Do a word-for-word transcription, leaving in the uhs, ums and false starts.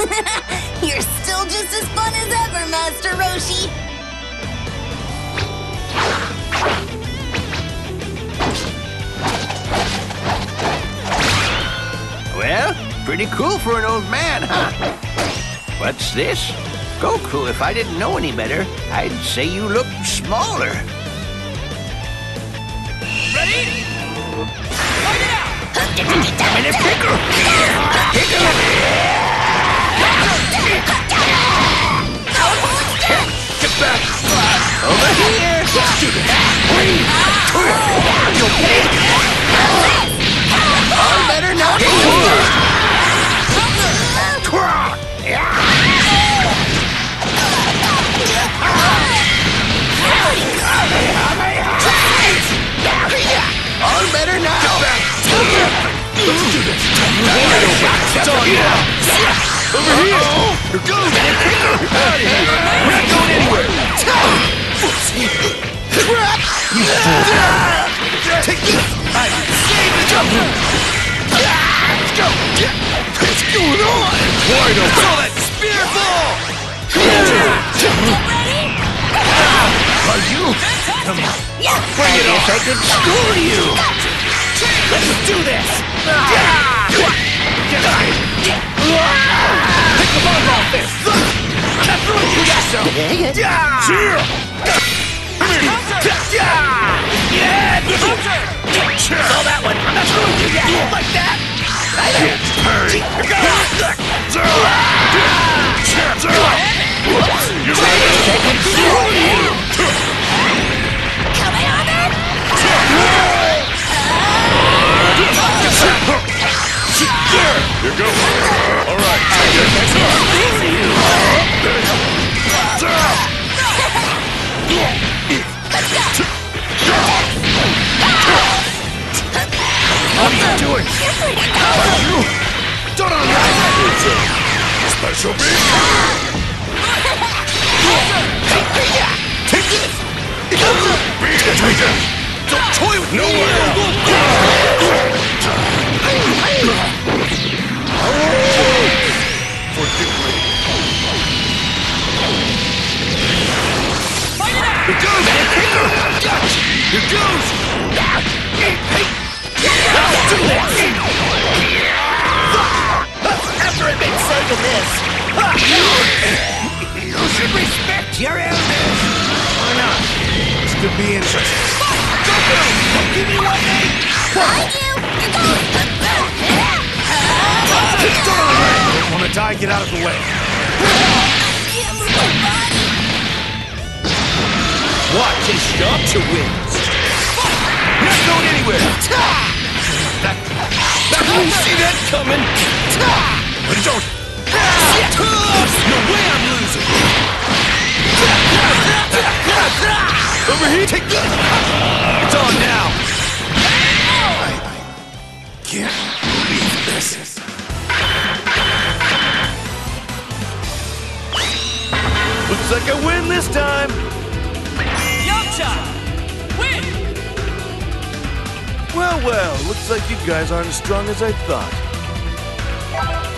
You're still just as fun as ever, Master Roshi. Well, pretty cool for an old man, huh? What's this? Goku, if I didn't know any better, I'd say you look smaller. Ready? Fight it out! I'm in a pickle! Pickle! Get back! Over here! Let's do this! All better not be All better now! Get back! Let's do this! It's on now! Over here! Here goes! Out of here! We're not going anywhere! Crap! Take this! I saved the jump! Let's go! What's going on? Wide open! Throw that spear ball! Ready? Are you? Come on! Bring it on! I could school you! Let's do this! Pick the ball off this! That's right! We got some! Cheer! Saw that one! I'm not throwing you yet! Like that! Right! Hurry! You're ready! I can school you! Coming on it! Here goes! Alright! What are you doing? How are you? Don't unlock that! Special beam! Take this! Don't toy with me! Forgive me. Here goes! Here goes! I'll do this! After I make sight of this! You should respect your elders! Why not? This could be interesting. Goku! Don't give me one, mate! Behind you! You're going! Don't wanna die, get out of the way. Can't move my body! Watch and stop to wins! Not going anywhere! That, that, you see that coming? Don't! No way I'm losing! Over here! Take that! It's on now! I can't believe this. Looks like I win this time! Yamcha! Win! Well, well, looks like you guys aren't as strong as I thought.